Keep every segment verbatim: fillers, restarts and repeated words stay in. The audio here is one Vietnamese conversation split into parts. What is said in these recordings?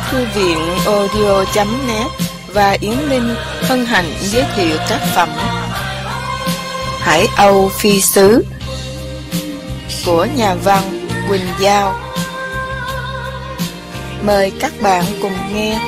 Thư viện audio chấm net và Yến Linh hân hạnh giới thiệu tác phẩm Hải Âu Phi Sứ của nhà văn Quỳnh Giao. Mời các bạn cùng nghe.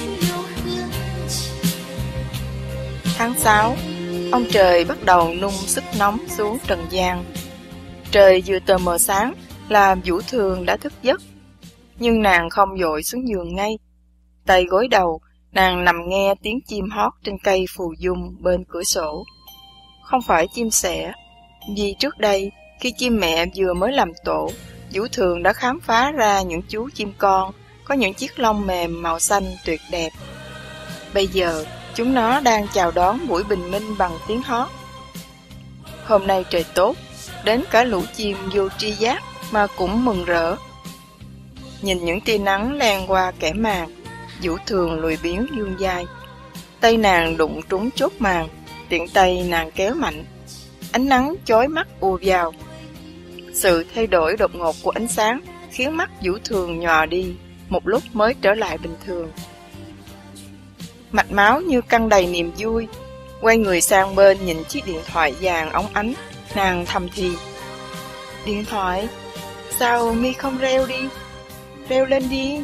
Tháng sáu, ông trời bắt đầu nung sức nóng xuống trần gian. Trời vừa tờ mờ sáng làm Vũ Thường đã thức giấc, nhưng nàng không vội xuống giường ngay. Tay gối đầu, nàng nằm nghe tiếng chim hót trên cây phù dung bên cửa sổ. Không phải chim sẻ, vì trước đây khi chim mẹ vừa mới làm tổ, Vũ Thường đã khám phá ra những chú chim con có những chiếc lông mềm màu xanh tuyệt đẹp. Bây giờ chúng nó đang chào đón buổi bình minh bằng tiếng hót. Hôm nay trời tốt, đến cả lũ chim vô tri giác mà cũng mừng rỡ. Nhìn những tia nắng len qua kẽ màn, Vũ Thường lười biếng vươn vai. Tay nàng đụng trúng chốt màn, tiện tay nàng kéo mạnh. Ánh nắng chói mắt ùa vào. Sự thay đổi đột ngột của ánh sáng khiến mắt Vũ Thường nhòa đi, một lúc mới trở lại bình thường. Mạch máu như căng đầy niềm vui. Quay người sang bên nhìn chiếc điện thoại vàng óng ánh, nàng thầm thì: Điện thoại, sao mi không reo đi? Reo lên đi.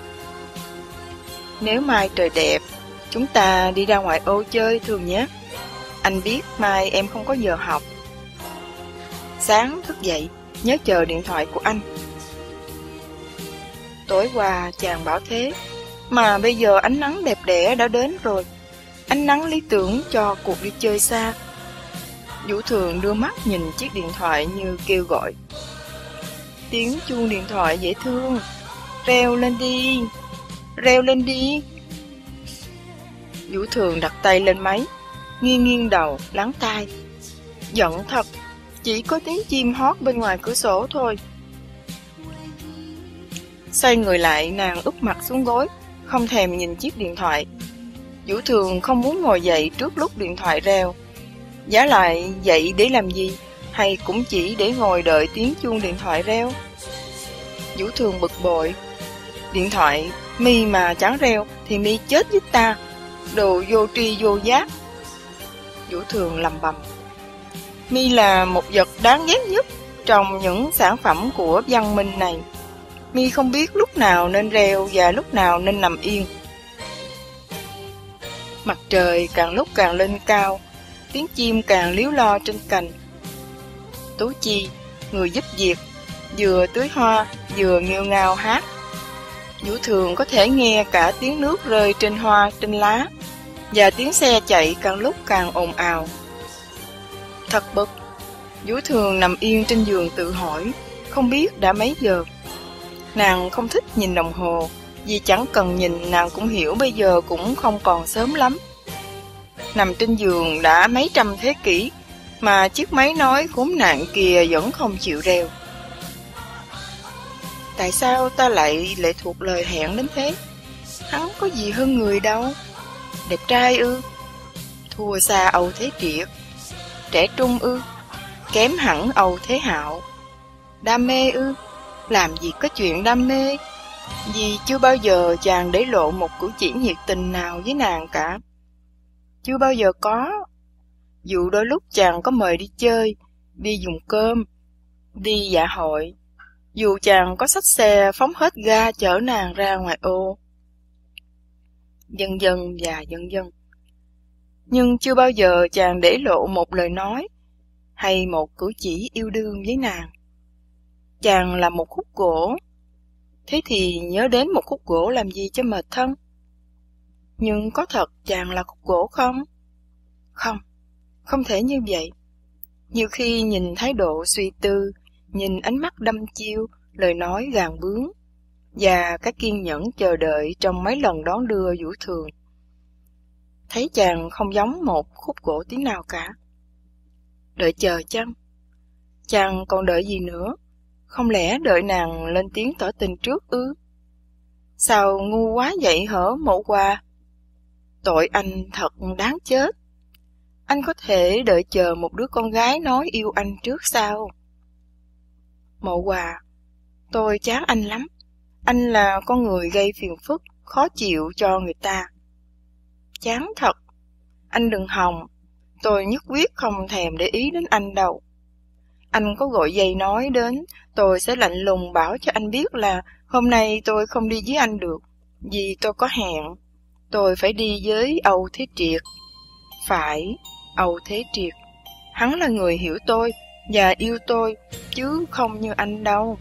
Nếu mai trời đẹp, chúng ta đi ra ngoại ô chơi Thường nhé. Anh biết mai em không có giờ học. Sáng thức dậy, nhớ chờ điện thoại của anh. Tối qua chàng bảo thế, mà bây giờ ánh nắng đẹp đẽ đã đến rồi. Ánh nắng lý tưởng cho cuộc đi chơi xa. Vũ Thường đưa mắt nhìn chiếc điện thoại như kêu gọi. Tiếng chuông điện thoại dễ thương. Reo lên đi, reo lên đi. Vũ Thường đặt tay lên máy, nghiêng nghiêng đầu, lắng tai. Giận thật, chỉ có tiếng chim hót bên ngoài cửa sổ thôi. Xoay người lại, nàng úp mặt xuống gối, không thèm nhìn chiếc điện thoại. Vũ Thường không muốn ngồi dậy trước lúc điện thoại reo. Giá lại dậy để làm gì, hay cũng chỉ để ngồi đợi tiếng chuông điện thoại reo. Vũ Thường bực bội. Điện thoại mi mà chẳng reo thì mi chết với ta, đồ vô tri vô giác. Vũ Thường lầm bầm. Mi là một vật đáng ghét nhất trong những sản phẩm của văn minh này. Mi không biết lúc nào nên reo và lúc nào nên nằm yên. Mặt trời càng lúc càng lên cao, tiếng chim càng líu lo trên cành. Tú Chi, người giúp việc, vừa tưới hoa vừa nghêu ngao hát. Vũ Thường có thể nghe cả tiếng nước rơi trên hoa trên lá, và tiếng xe chạy càng lúc càng ồn ào. Thật bực. Vũ Thường nằm yên trên giường tự hỏi, không biết đã mấy giờ. Nàng không thích nhìn đồng hồ, vì chẳng cần nhìn nàng cũng hiểu bây giờ cũng không còn sớm lắm. Nằm trên giường đã mấy trăm thế kỷ, mà chiếc máy nói khốn nạn kia vẫn không chịu reo. Tại sao ta lại lệ thuộc lời hẹn đến thế? Hắn có gì hơn người đâu. Đẹp trai ư? Thua xa Âu Thế Triệt. Trẻ trung ư? Kém hẳn Âu Thế Hạo. Đam mê ư? Làm gì có chuyện đam mê. Vì chưa bao giờ chàng để lộ một cử chỉ nhiệt tình nào với nàng cả. Chưa bao giờ có. Dù đôi lúc chàng có mời đi chơi, đi dùng cơm, đi dạ hội. Dù chàng có xách xe phóng hết ga chở nàng ra ngoài ô. Vân vân và vân vân. Nhưng chưa bao giờ chàng để lộ một lời nói hay một cử chỉ yêu đương với nàng. Chàng là một khúc gỗ. Thế thì nhớ đến một khúc gỗ làm gì cho mệt thân? Nhưng có thật chàng là khúc gỗ không? Không, không thể như vậy. Nhiều khi nhìn thái độ suy tư, nhìn ánh mắt đăm chiêu, lời nói gàn bướng, và cái kiên nhẫn chờ đợi trong mấy lần đón đưa Vũ Thường, thấy chàng không giống một khúc gỗ tí nào cả. Đợi chờ chăng? Chàng còn đợi gì nữa? Không lẽ đợi nàng lên tiếng tỏ tình trước ư? Sao ngu quá vậy hở Mộ Hoa? Tội anh thật đáng chết. Anh có thể đợi chờ một đứa con gái nói yêu anh trước sao? Mộ Hoa, tôi chán anh lắm. Anh là con người gây phiền phức, khó chịu cho người ta. Chán thật. Anh đừng hòng, tôi nhất quyết không thèm để ý đến anh đâu. Anh có gọi giày nói đến, tôi sẽ lạnh lùng bảo cho anh biết là hôm nay tôi không đi với anh được, vì tôi có hẹn. Tôi phải đi với Âu Thế Triệt. Phải, Âu Thế Triệt. Hắn là người hiểu tôi và yêu tôi, chứ không như anh đâu.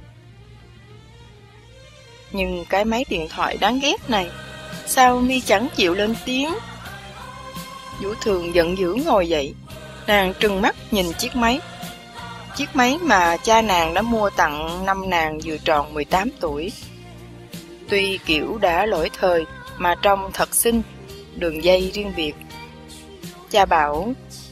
Nhưng cái máy điện thoại đáng ghét này, sao mi chẳng chịu lên tiếng? Vũ Thường giận dữ ngồi dậy, nàng trừng mắt nhìn chiếc máy. Chiếc máy mà cha nàng đã mua tặng năm nàng vừa tròn mười tám tuổi. Tuy kiểu đã lỗi thời mà trông thật xinh, đường dây riêng biệt. Cha bảo,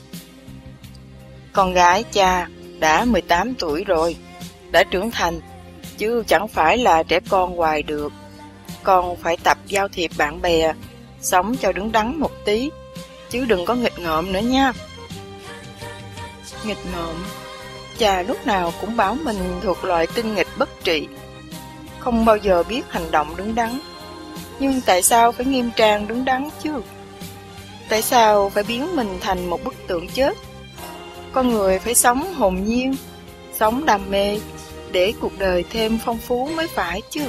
con gái cha đã mười tám tuổi rồi, đã trưởng thành, chứ chẳng phải là trẻ con hoài được. Con phải tập giao thiệp bạn bè, sống cho đứng đắn một tí, chứ đừng có nghịch ngợm nữa nha. Nghịch ngợm? Cha lúc nào cũng bảo mình thuộc loại tinh nghịch bất trị, không bao giờ biết hành động đứng đắn. Nhưng tại sao phải nghiêm trang đứng đắn chứ? Tại sao phải biến mình thành một bức tượng chết? Con người phải sống hồn nhiên, sống đam mê, để cuộc đời thêm phong phú mới phải chứ.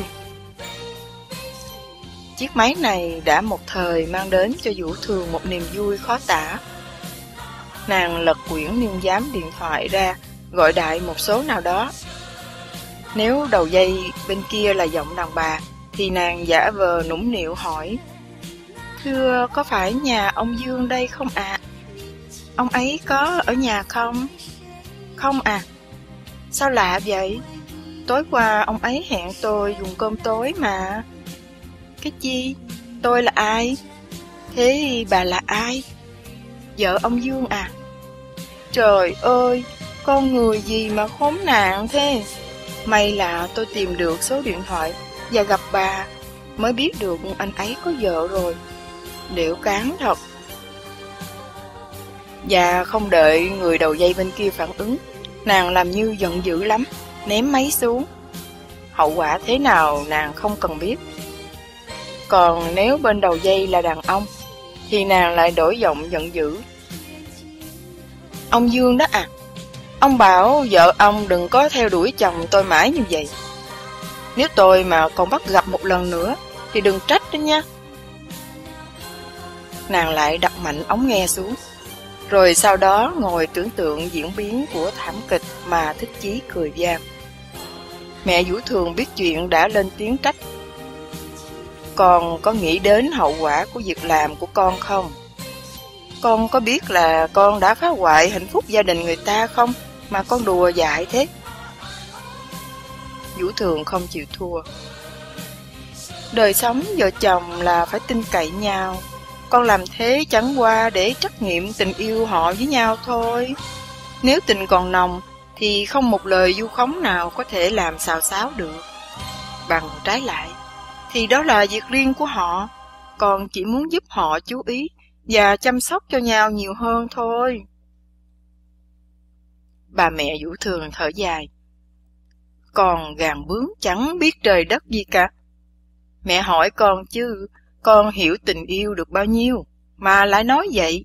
Chiếc máy này đã một thời mang đến cho Vũ Thường một niềm vui khó tả. Nàng lật quyển niên giám điện thoại ra, gọi đại một số nào đó. Nếu đầu dây bên kia là giọng đàn bà, thì nàng giả vờ nũng nịu hỏi, thưa, có phải nhà ông Dương đây không ạ? À? Ông ấy có ở nhà không? Không à? Sao lạ vậy? Tối qua ông ấy hẹn tôi dùng cơm tối mà. Cái chi? Tôi là ai? Thế bà là ai? Vợ ông Dương à? Trời ơi, con người gì mà khốn nạn thế? May là tôi tìm được số điện thoại và gặp bà, mới biết được anh ấy có vợ rồi. Điệu cán thật. Và không đợi người đầu dây bên kia phản ứng, nàng làm như giận dữ lắm, ném máy xuống. Hậu quả thế nào nàng không cần biết. Còn nếu bên đầu dây là đàn ông, thì nàng lại đổi giọng giận dữ. Ông Dương đó à? Ông bảo vợ ông đừng có theo đuổi chồng tôi mãi như vậy. Nếu tôi mà còn bắt gặp một lần nữa, thì đừng trách đó nha. Nàng lại đặt mạnh ống nghe xuống, rồi sau đó ngồi tưởng tượng diễn biến của thảm kịch mà thích chí cười vang. Mẹ Vũ Thường biết chuyện đã lên tiếng trách. Con có nghĩ đến hậu quả của việc làm của con không? Con có biết là con đã phá hoại hạnh phúc gia đình người ta không, mà con đùa dại thế? Vũ Thường không chịu thua. Đời sống vợ chồng là phải tin cậy nhau. Con làm thế chẳng qua để trắc nghiệm tình yêu họ với nhau thôi. Nếu tình còn nồng, thì không một lời vu khống nào có thể làm xào xáo được. Bằng trái lại, thì đó là việc riêng của họ. Con chỉ muốn giúp họ chú ý và chăm sóc cho nhau nhiều hơn thôi. Bà mẹ Vũ Thường thở dài. Con gàn bướng chẳng biết trời đất gì cả. Mẹ hỏi con chứ, con hiểu tình yêu được bao nhiêu, mà lại nói vậy?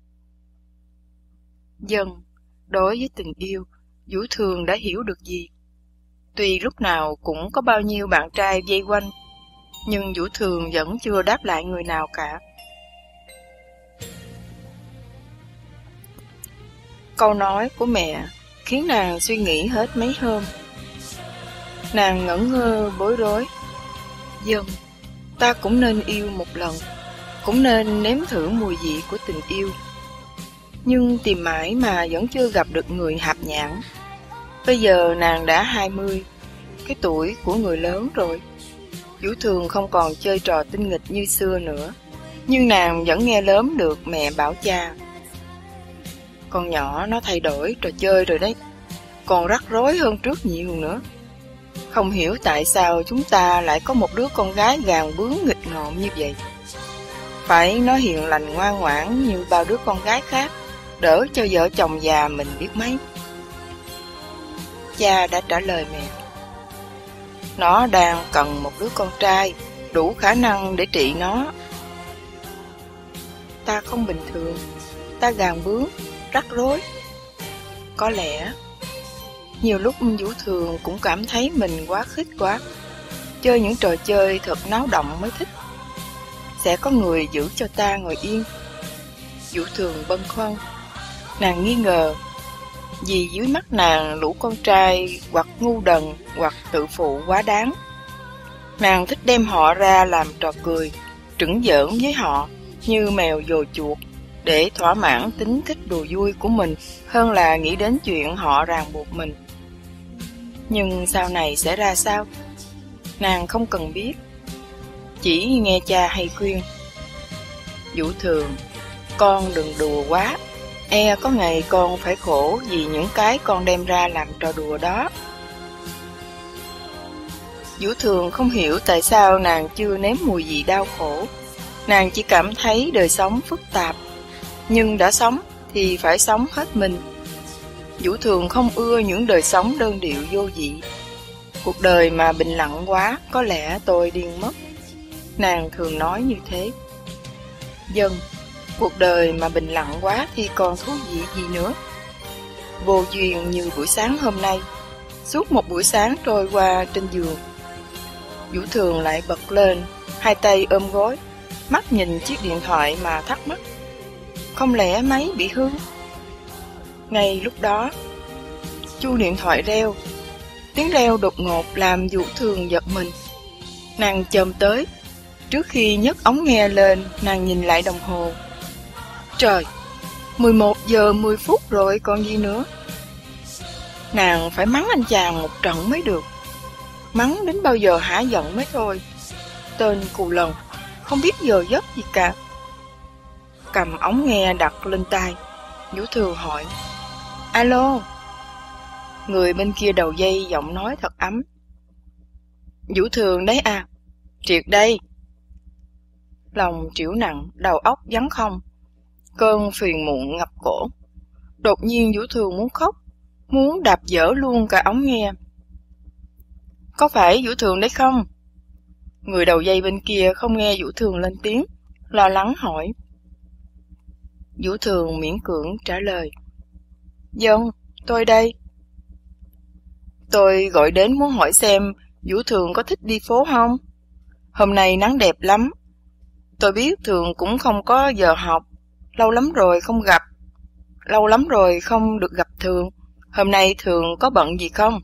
Dân, đối với tình yêu, Vũ Thường đã hiểu được gì? Tuy lúc nào cũng có bao nhiêu bạn trai vây quanh, nhưng Vũ Thường vẫn chưa đáp lại người nào cả. Câu nói của mẹ khiến nàng suy nghĩ hết mấy hôm. Nàng ngẩn ngơ bối rối. Dân, ta cũng nên yêu một lần, cũng nên nếm thử mùi vị của tình yêu. Nhưng tìm mãi mà vẫn chưa gặp được người hạp nhãn. Bây giờ nàng đã hai mươi, cái tuổi của người lớn rồi. Vũ Thường không còn chơi trò tinh nghịch như xưa nữa, nhưng nàng vẫn nghe lớn được mẹ bảo cha. Con nhỏ nó thay đổi trò chơi rồi đấy, còn rắc rối hơn trước nhiều nữa. Không hiểu tại sao chúng ta lại có một đứa con gái gàn bướng nghịch ngợm như vậy. Phải nó hiền lành ngoan ngoãn như bao đứa con gái khác, đỡ cho vợ chồng già mình biết mấy. Cha đã trả lời mẹ. Nó đang cần một đứa con trai, đủ khả năng để trị nó. Ta không bình thường, ta gàn bướng, rắc rối. Có lẽ nhiều lúc Vũ Thường cũng cảm thấy mình quá khích quá, chơi những trò chơi thật náo động mới thích. Sẽ có người giữ cho ta ngồi yên. Vũ Thường bâng khuâng, nàng nghi ngờ, vì dưới mắt nàng lũ con trai hoặc ngu đần hoặc tự phụ quá đáng. Nàng thích đem họ ra làm trò cười, trửng giỡn với họ như mèo dồ chuột, để thỏa mãn tính thích đùa vui của mình hơn là nghĩ đến chuyện họ ràng buộc mình. Nhưng sau này sẽ ra sao? Nàng không cần biết, chỉ nghe cha hay khuyên: Vũ Thường, con đừng đùa quá, e có ngày con phải khổ vì những cái con đem ra làm trò đùa đó. Vũ Thường không hiểu tại sao nàng chưa nếm mùi vị đau khổ. Nàng chỉ cảm thấy đời sống phức tạp, nhưng đã sống thì phải sống hết mình. Vũ Thường không ưa những đời sống đơn điệu vô vị. Cuộc đời mà bình lặng quá, có lẽ tôi điên mất. Nàng thường nói như thế. Dân, cuộc đời mà bình lặng quá thì còn thú vị gì nữa. Vô duyên như buổi sáng hôm nay, suốt một buổi sáng trôi qua trên giường. Vũ Thường lại bật lên, hai tay ôm gối, mắt nhìn chiếc điện thoại mà thắc mắc. Không lẽ máy bị hư? Ngay lúc đó, chuông điện thoại reo. Tiếng reo đột ngột làm Vũ Thường giật mình. Nàng chồm tới. Trước khi nhấc ống nghe lên, nàng nhìn lại đồng hồ. Trời, mười một giờ mười phút rồi còn gì nữa. Nàng phải mắng anh chàng một trận mới được. Mắng đến bao giờ hả giận mới thôi. Tên cù lần, không biết giờ giấc gì cả. Cầm ống nghe đặt lên tai, Vũ Thường hỏi: Alo? Người bên kia đầu dây giọng nói thật ấm: Vũ Thường đấy à? Triệt đây. Lòng trĩu nặng, đầu óc vắng không. Cơn phiền muộn ngập cổ. Đột nhiên Vũ Thường muốn khóc, muốn đạp dở luôn cả ống nghe. Có phải Vũ Thường đấy không? Người đầu dây bên kia không nghe Vũ Thường lên tiếng, lo lắng hỏi. Vũ Thường miễn cưỡng trả lời: Vâng, tôi đây. Tôi gọi đến muốn hỏi xem Vũ Thường có thích đi phố không? Hôm nay nắng đẹp lắm. Tôi biết Thường cũng không có giờ học, lâu lắm rồi không gặp, lâu lắm rồi không được gặp Thường. Hôm nay Thường có bận gì không?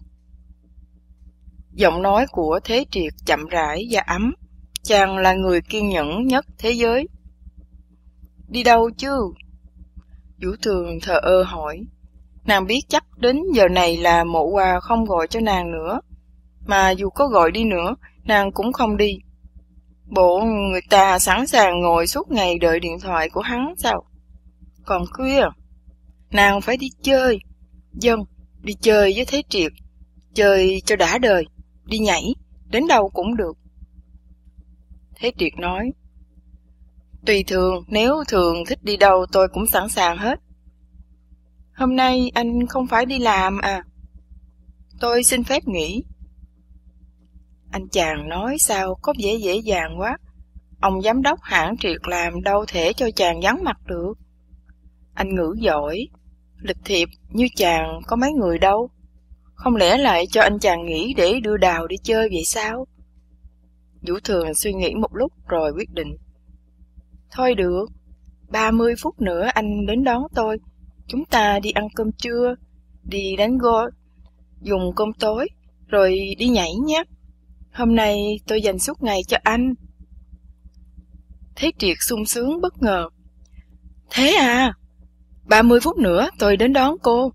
Giọng nói của Thế Triệt chậm rãi và ấm. Chàng là người kiên nhẫn nhất thế giới. Đi đâu chứ? Vũ Thường thờ ơ hỏi. Nàng biết chắc đến giờ này là Mộ Hòa không gọi cho nàng nữa. Mà dù có gọi đi nữa, nàng cũng không đi. Bộ người ta sẵn sàng ngồi suốt ngày đợi điện thoại của hắn sao? Còn khuya, nàng phải đi chơi. Dân, đi chơi với Thế Triệt. Chơi cho đã đời, đi nhảy, đến đâu cũng được. Thế Triệt nói: Tùy Thường, nếu Thường thích đi đâu tôi cũng sẵn sàng hết. Hôm nay anh không phải đi làm à? Tôi xin phép nghỉ. Anh chàng nói sao có vẻ dễ dàng quá. Ông giám đốc hãng Triệt làm đâu thể cho chàng vắng mặt được. Anh ngữ giỏi, lịch thiệp như chàng có mấy người đâu. Không lẽ lại cho anh chàng nghỉ để đưa Đào đi chơi vậy sao? Vũ Thường suy nghĩ một lúc rồi quyết định. Thôi được, ba mươi phút nữa anh đến đón tôi. Chúng ta đi ăn cơm trưa, đi đánh golf, dùng cơm tối, rồi đi nhảy nhé. Hôm nay tôi dành suốt ngày cho anh. Thế Triệt sung sướng bất ngờ. Thế à? ba mươi phút nữa tôi đến đón cô.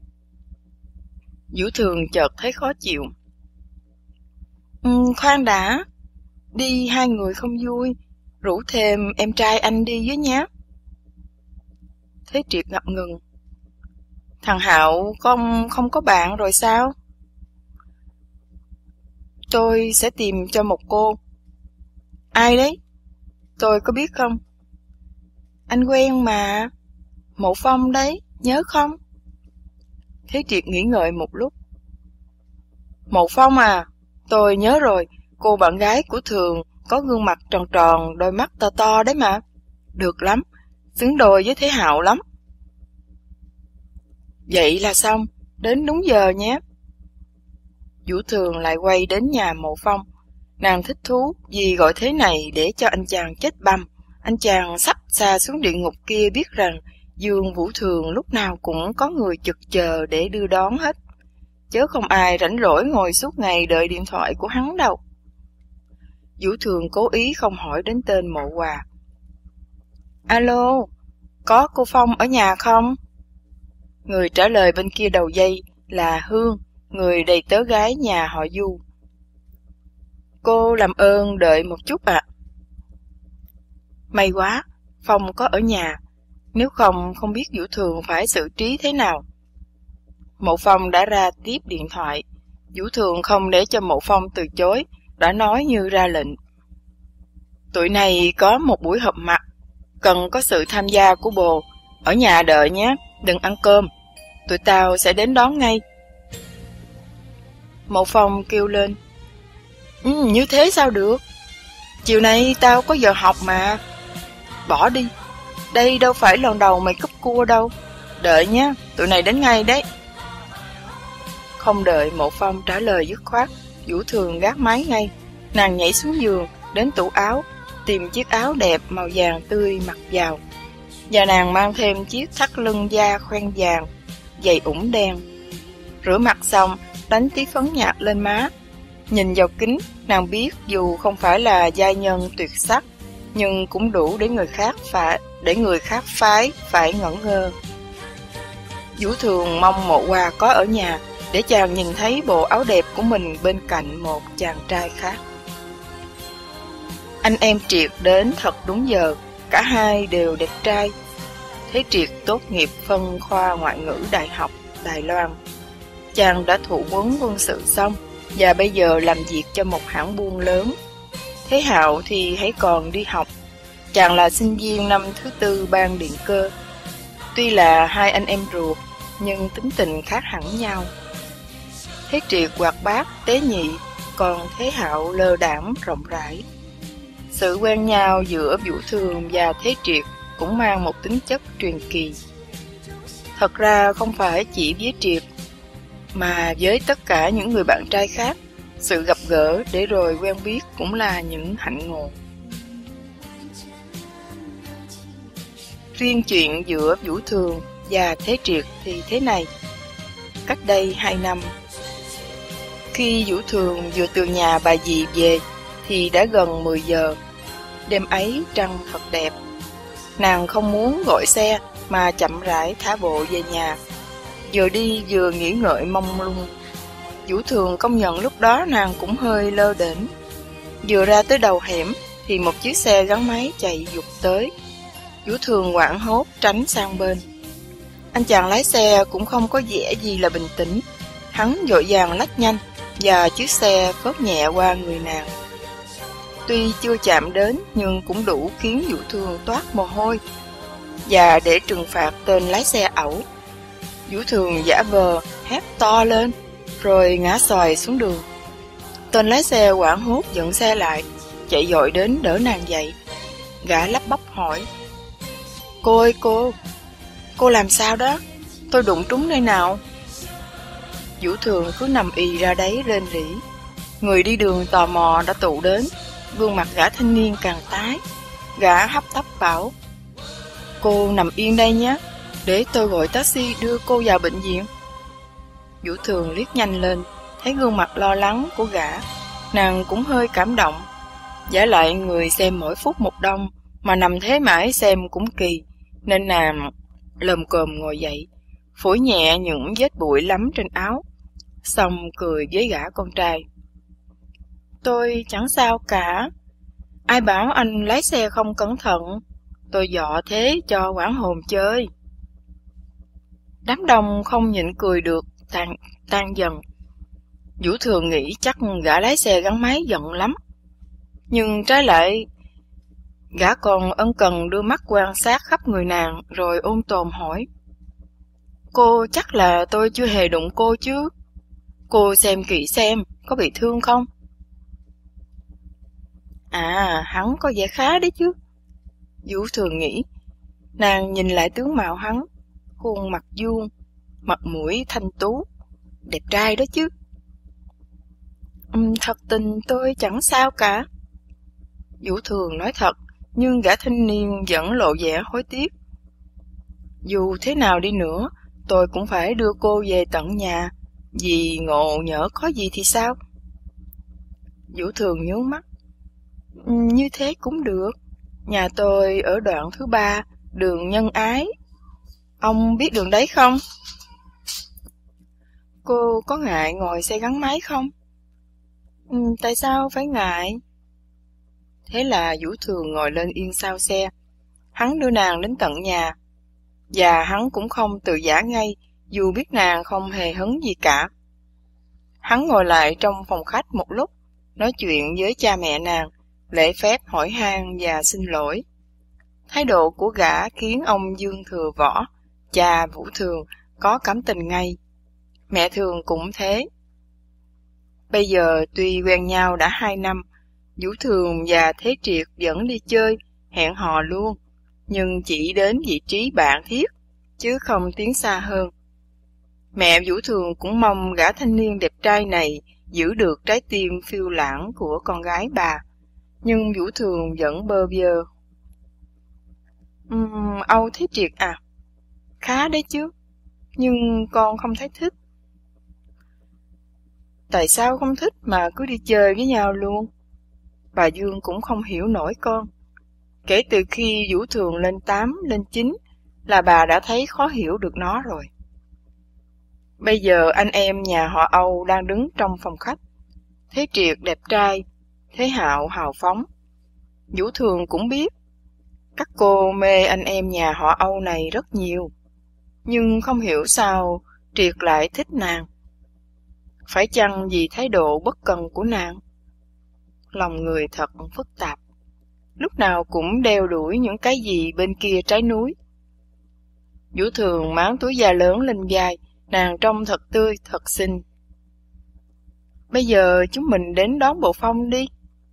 Vũ Thường chợt thấy khó chịu. Ừ, khoan đã. Đi hai người không vui, rủ thêm em trai anh đi với nhé. Thế Triệt ngập ngừng. Thằng Hạo không, không có bạn rồi sao? Tôi sẽ tìm cho một cô. Ai đấy? Tôi có biết không? Anh quen mà. Mộ Phong đấy, nhớ không? Thế Triệt nghĩ ngợi một lúc. Mộ Phong à, tôi nhớ rồi, cô bạn gái của Thường có gương mặt tròn tròn, đôi mắt to to đấy mà. Được lắm, xứng đôi với Thế Hạo lắm. Vậy là xong, đến đúng giờ nhé. Vũ Thường lại quay đến nhà Mộ Phong. Nàng thích thú vì gọi thế này để cho anh chàng chết băm. Anh chàng sắp xa xuống địa ngục kia biết rằng Dương Vũ Thường lúc nào cũng có người chực chờ để đưa đón hết, chớ không ai rảnh rỗi ngồi suốt ngày đợi điện thoại của hắn đâu. Vũ Thường cố ý không hỏi đến tên Mộ Hòa. Alo, có cô Phong ở nhà không? Người trả lời bên kia đầu dây là Hương, người đầy tớ gái nhà họ Du. Cô làm ơn đợi một chút ạ. À. May quá, Phong có ở nhà, nếu không không biết Vũ Thường phải xử trí thế nào. Mộ Phong đã ra tiếp điện thoại. Vũ Thường không để cho Mộ Phong từ chối, đã nói như ra lệnh. Tụi này có một buổi họp mặt, cần có sự tham gia của bồ. Ở nhà đợi nhé, đừng ăn cơm. Tụi tao sẽ đến đón ngay. Mộ Phong kêu lên. Ừ, như thế sao được? Chiều nay tao có giờ học mà. Bỏ đi, đây đâu phải lần đầu mày cúp cua đâu. Đợi nhé, tụi này đến ngay đấy. Không đợi Mộ Phong trả lời dứt khoát, Vũ Thường gác máy ngay. Nàng nhảy xuống giường, đến tủ áo, tìm chiếc áo đẹp màu vàng tươi mặc vào. Và nàng mang thêm chiếc thắt lưng da khoen vàng, giày ủng đen. Rửa mặt xong, đánh tí phấn nhạt lên má. Nhìn vào kính, nàng biết dù không phải là giai nhân tuyệt sắc, nhưng cũng đủ để người khác phải để người khác phái phải ngẩn ngơ. Vũ Thường mong Mộ Hòa có ở nhà để chàng nhìn thấy bộ áo đẹp của mình bên cạnh một chàng trai khác. Anh em Triệt đến thật đúng giờ, cả hai đều đẹp trai. Thế Triệt tốt nghiệp phân khoa ngoại ngữ Đại học Đài Loan. Chàng đã thụ huấn quân sự xong và bây giờ làm việc cho một hãng buôn lớn. Thế Hạo thì hãy còn đi học. Chàng là sinh viên năm thứ tư ban điện cơ. Tuy là hai anh em ruột, nhưng tính tình khác hẳn nhau. Thế Triệt hoạt bát, tế nhị, còn Thế Hạo lơ đãng, rộng rãi. Sự quen nhau giữa Vũ Thường và Thế Triệt cũng mang một tính chất truyền kỳ. Thật ra không phải chỉ với Triệt, mà với tất cả những người bạn trai khác, sự gặp gỡ để rồi quen biết cũng là những hạnh ngộ. Riêng chuyện giữa Vũ Thường và Thế Triệt thì thế này. Cách đây hai năm, khi Vũ Thường vừa từ nhà bà dì về thì đã gần mười giờ. Đêm ấy trăng thật đẹp. Nàng không muốn gọi xe mà chậm rãi thả bộ về nhà. Vừa đi vừa nghĩ ngợi mông lung. Vũ Thường công nhận lúc đó nàng cũng hơi lơ đễnh. Vừa ra tới đầu hẻm thì một chiếc xe gắn máy chạy vụt tới. Vũ Thường hoảng hốt tránh sang bên. Anh chàng lái xe cũng không có vẻ gì là bình tĩnh. Hắn vội vàng lách nhanh và chiếc xe phớt nhẹ qua người nàng. Tuy chưa chạm đến nhưng cũng đủ khiến Vũ Thường toát mồ hôi. Và để trừng phạt tên lái xe ẩu, Vũ Thường giả vờ hét to lên rồi ngã xoài xuống đường. Tên lái xe hoảng hốt dừng xe lại, chạy vội đến đỡ nàng dậy. Gã lắp bắp hỏi: Cô ơi cô, cô làm sao đó? Tôi đụng trúng nơi nào? Vũ Thường cứ nằm ì ra đấy rên rỉ. Người đi đường tò mò đã tụ đến. Gương mặt gã thanh niên càng tái. Gã hấp tấp bảo: Cô nằm yên đây nhé, để tôi gọi taxi đưa cô vào bệnh viện. Vũ Thường liếc nhanh lên, thấy gương mặt lo lắng của gã, nàng cũng hơi cảm động. Giả lại người xem mỗi phút một đông, mà nằm thế mãi xem cũng kỳ, nên nàng lồm cồm ngồi dậy, phủi nhẹ những vết bụi lắm trên áo, xong cười với gã con trai: Tôi chẳng sao cả. Ai bảo anh lái xe không cẩn thận? Tôi dọ thế cho quảng hồn chơi. Đám đông không nhịn cười được, tan, tan dần. Vũ Thường nghĩ chắc gã lái xe gắn máy giận lắm. Nhưng trái lại, gã còn ân cần đưa mắt quan sát khắp người nàng, rồi ôn tồn hỏi: Cô chắc là tôi chưa hề đụng cô chứ? Cô xem kỹ xem, có bị thương không? À, hắn có vẻ khá đấy chứ. Vũ Thường nghĩ. Nàng nhìn lại tướng mạo hắn, khuôn mặt vuông, mặt mũi thanh tú, đẹp trai đó chứ. Um, thật tình tôi chẳng sao cả. Vũ Thường nói thật, nhưng gã thanh niên vẫn lộ vẻ hối tiếc. Dù thế nào đi nữa, tôi cũng phải đưa cô về tận nhà, vì ngộ nhỡ có gì thì sao? Vũ Thường nhướng mắt. Um, như thế cũng được. Nhà tôi ở đoạn thứ ba, đường Nhân Ái. Ông biết đường đấy không? Cô có ngại ngồi xe gắn máy không? Ừ, tại sao phải ngại? Thế là Vũ Thường ngồi lên yên sau xe. Hắn đưa nàng đến tận nhà. Và hắn cũng không từ giã ngay, dù biết nàng không hề hứng gì cả. Hắn ngồi lại trong phòng khách một lúc, nói chuyện với cha mẹ nàng, lễ phép hỏi han và xin lỗi. Thái độ của gã khiến ông Dương Thừa Võ, cha Vũ Thường, có cảm tình ngay. Mẹ Thường cũng thế. Bây giờ tuy quen nhau đã hai năm, Vũ Thường và Thế Triệt vẫn đi chơi, hẹn hò luôn, nhưng chỉ đến vị trí bạn thiết, chứ không tiến xa hơn. Mẹ Vũ Thường cũng mong gã thanh niên đẹp trai này giữ được trái tim phiêu lãng của con gái bà, nhưng Vũ Thường vẫn bơ vơ. Uhm, Âu Thế Triệt à? Khá đấy chứ, nhưng con không thấy thích. Tại sao không thích mà cứ đi chơi với nhau luôn? Bà Dương cũng không hiểu nổi con. Kể từ khi Vũ Thường lên tám, lên chín là bà đã thấy khó hiểu được nó rồi. Bây giờ anh em nhà họ Âu đang đứng trong phòng khách. Thế Triệt đẹp trai, Thế Hạo hào phóng. Vũ Thường cũng biết các cô mê anh em nhà họ Âu này rất nhiều, nhưng không hiểu sao Triệt lại thích nàng. Phải chăng vì thái độ bất cần của nàng? Lòng người thật phức tạp, lúc nào cũng đeo đuổi những cái gì bên kia trái núi. Vũ Thường máng túi da lớn lên vai, nàng trông thật tươi, thật xinh. Bây giờ chúng mình đến đón bộ Phong đi.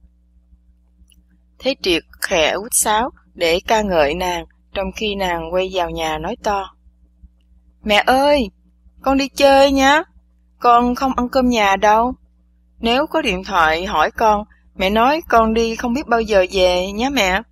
Thế Triệt khẽ huýt sáo để ca ngợi nàng, trong khi nàng quay vào nhà nói to. Mẹ ơi, con đi chơi nhá, con không ăn cơm nhà đâu. Nếu có điện thoại hỏi con, mẹ nói con đi không biết bao giờ về nhé mẹ.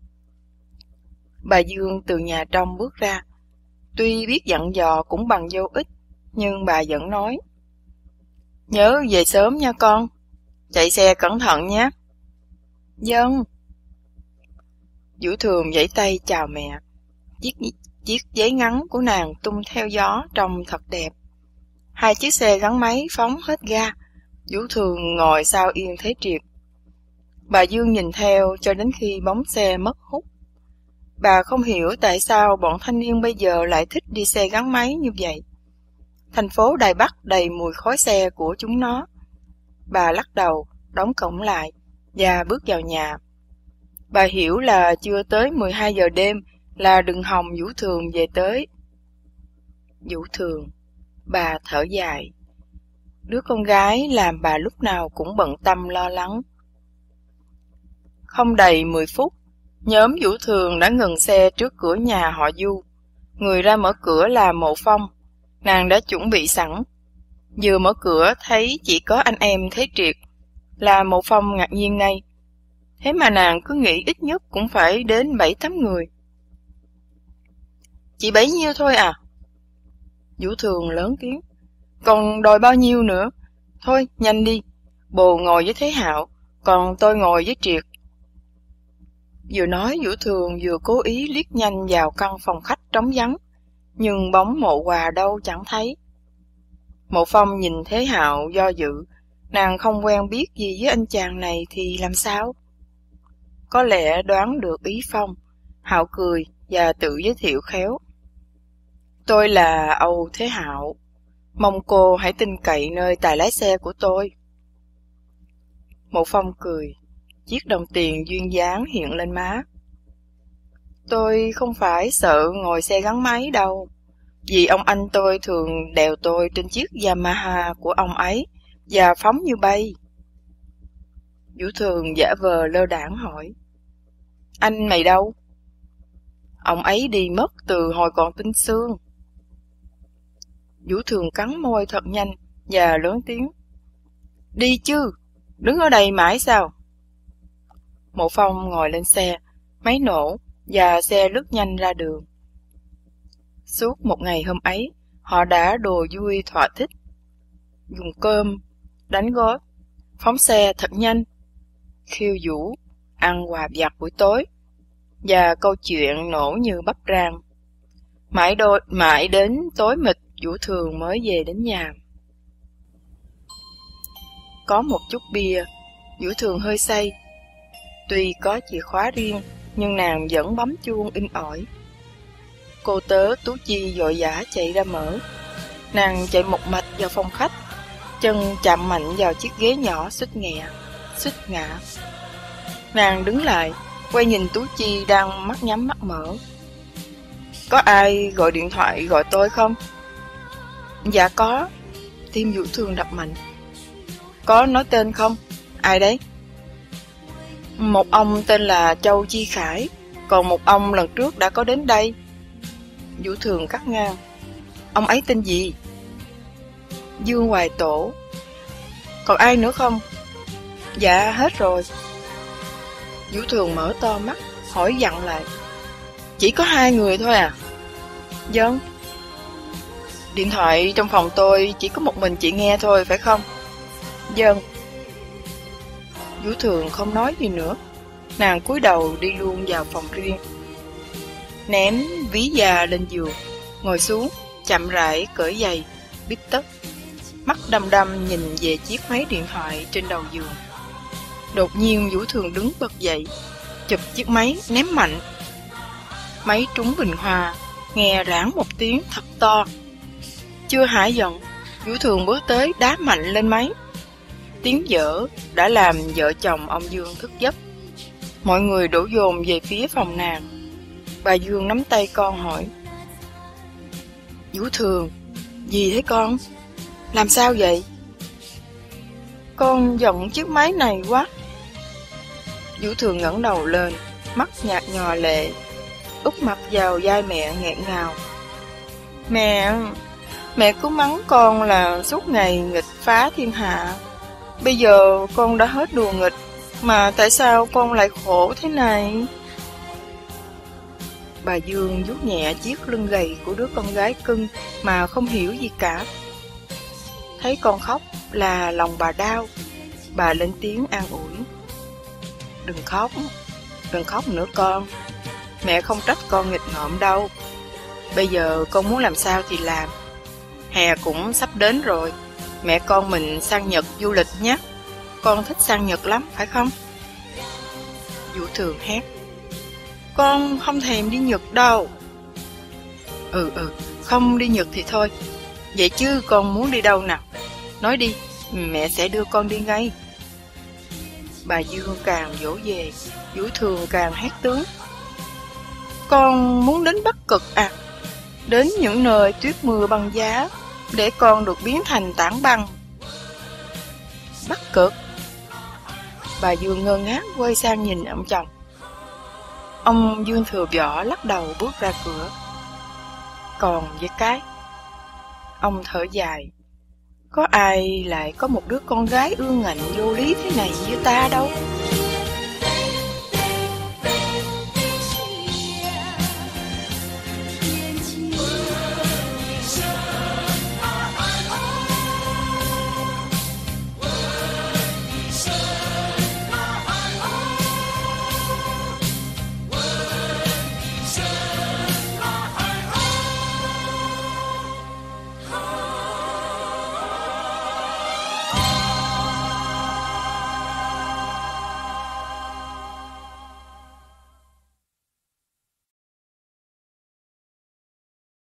Bà Dương từ nhà trong bước ra. Tuy biết dặn dò cũng bằng vô ích, nhưng bà vẫn nói. Nhớ về sớm nha con, chạy xe cẩn thận nhé. Vâng. Vũ Thường vẫy tay chào mẹ. Chiếc, chiếc giấy ngắn của nàng tung theo gió trông thật đẹp. Hai chiếc xe gắn máy phóng hết ga. Vũ Thường ngồi sau yên Thế Triệt. Bà Dương nhìn theo cho đến khi bóng xe mất hút. Bà không hiểu tại sao bọn thanh niên bây giờ lại thích đi xe gắn máy như vậy. Thành phố Đài Bắc đầy mùi khói xe của chúng nó. Bà lắc đầu, đóng cổng lại và bước vào nhà. Bà hiểu là chưa tới mười hai giờ đêm là đừng hòng Vũ Thường về tới. Vũ Thường, bà thở dài. Đứa con gái làm bà lúc nào cũng bận tâm lo lắng. Không đầy mười phút, nhóm Vũ Thường đã ngừng xe trước cửa nhà họ Du. Người ra mở cửa là Mộ Phong. Nàng đã chuẩn bị sẵn. Vừa mở cửa thấy chỉ có anh em Thế Triệt, là Mộ Phong ngạc nhiên ngay. Thế mà nàng cứ nghĩ ít nhất cũng phải đến bảy tám người. Chỉ bấy nhiêu thôi à? Vũ Thường lớn tiếng. Còn đòi bao nhiêu nữa? Thôi, nhanh đi. Bồ ngồi với Thế Hạo, còn tôi ngồi với Triệt. Vừa nói Vũ Thường vừa cố ý liếc nhanh vào căn phòng khách trống vắng, nhưng bóng Mộ Hòa đâu chẳng thấy. Mộ Phong nhìn Thế Hạo do dự, nàng không quen biết gì với anh chàng này thì làm sao? Có lẽ đoán được ý Phong, Hạo cười và tự giới thiệu khéo. Tôi là Âu Thế Hạo, mong cô hãy tin cậy nơi tài lái xe của tôi. Mộ Phong cười, chiếc đồng tiền duyên dáng hiện lên má. Tôi không phải sợ ngồi xe gắn máy đâu, vì ông anh tôi thường đèo tôi trên chiếc Yamaha của ông ấy và phóng như bay. Vũ Thường giả vờ lơ đãng hỏi. Anh mày đâu? Ông ấy đi mất từ hồi còn tinh xương. Vũ Thường cắn môi thật nhanh và lớn tiếng. Đi chứ, đứng ở đây mãi sao? Mộ Phong ngồi lên xe, máy nổ và xe lướt nhanh ra đường. Suốt một ngày hôm ấy, họ đã đùa vui thỏa thích. Dùng cơm, đánh góp, phóng xe thật nhanh, khiêu vũ, ăn quà vặt buổi tối, và câu chuyện nổ như bắp rang. Mãi, đôi, mãi đến tối mịt, Vũ Thường mới về đến nhà. Có một chút bia, Vũ Thường hơi say. Tuy có chìa khóa riêng, nhưng nàng vẫn bấm chuông in ỏi. Cô tớ Tú Chi vội vã chạy ra mở. Nàng chạy một mạch vào phòng khách, chân chạm mạnh vào chiếc ghế nhỏ suýt nghẹ, suýt ngã. Nàng đứng lại, quay nhìn Tú Chi đang mắt nhắm mắt mở. Có ai gọi điện thoại gọi tôi không? Dạ có. Tim Vũ Thường đập mạnh. Có nói tên không? Ai đấy? Một ông tên là Châu Chi Khải, còn một ông lần trước đã có đến đây. Vũ Thường cắt ngang. Ông ấy tên gì? Dương Hoài Tổ. Còn ai nữa không? Dạ hết rồi. Vũ Thường mở to mắt, hỏi dặn lại. Chỉ có hai người thôi à? Vâng. Điện thoại trong phòng tôi chỉ có một mình chị nghe thôi, phải không? Vâng. Vũ Thường không nói gì nữa. Nàng cúi đầu đi luôn vào phòng riêng. Ném ví da lên giường, ngồi xuống, chậm rãi cởi giày, bít tất. Mắt đăm đăm nhìn về chiếc máy điện thoại trên đầu giường. Đột nhiên Vũ Thường đứng bật dậy, chụp chiếc máy ném mạnh. Máy trúng bình hoa, nghe rảng một tiếng thật to. Chưa hả giận, Vũ Thường bước tới đá mạnh lên máy. Tiếng vỡ đã làm vợ chồng ông Dương thức giấc. Mọi người đổ dồn về phía phòng nàng. Bà Dương nắm tay con hỏi. Vũ Thường, gì thế con? Làm sao vậy? Con giận chiếc máy này quá. Vũ Thường ngẩng đầu lên, mắt nhạt nhòa lệ, úp mặt vào vai mẹ nghẹn ngào. Mẹ, mẹ cứ mắng con là suốt ngày nghịch phá thiên hạ. Bây giờ con đã hết đùa nghịch, mà tại sao con lại khổ thế này? Bà Dương vuốt nhẹ chiếc lưng gầy của đứa con gái cưng mà không hiểu gì cả. Thấy con khóc là lòng bà đau. Bà lên tiếng an ủi. Đừng khóc, đừng khóc nữa con. Mẹ không trách con nghịch ngợm đâu. Bây giờ con muốn làm sao thì làm. Hè cũng sắp đến rồi. Mẹ con mình sang Nhật du lịch nhé. Con thích sang Nhật lắm, phải không? Vũ Thường hét. Con không thèm đi Nhật đâu. Ừ ừ, không đi Nhật thì thôi. Vậy chứ con muốn đi đâu nào? Nói đi, mẹ sẽ đưa con đi ngay. Bà Dương càng dỗ về, Vũ Thường càng hét tướng. Con muốn đến Bắc Cực à? Đến những nơi tuyết mưa băng giá, để con được biến thành tảng băng. Bắc Cực? Bà Dương ngơ ngác quay sang nhìn ông chồng. Ông Dương Thừa Võ lắc đầu bước ra cửa. Còn với cái, ông thở dài. Có ai lại có một đứa con gái ương ngạnh vô lý thế này như ta đâu.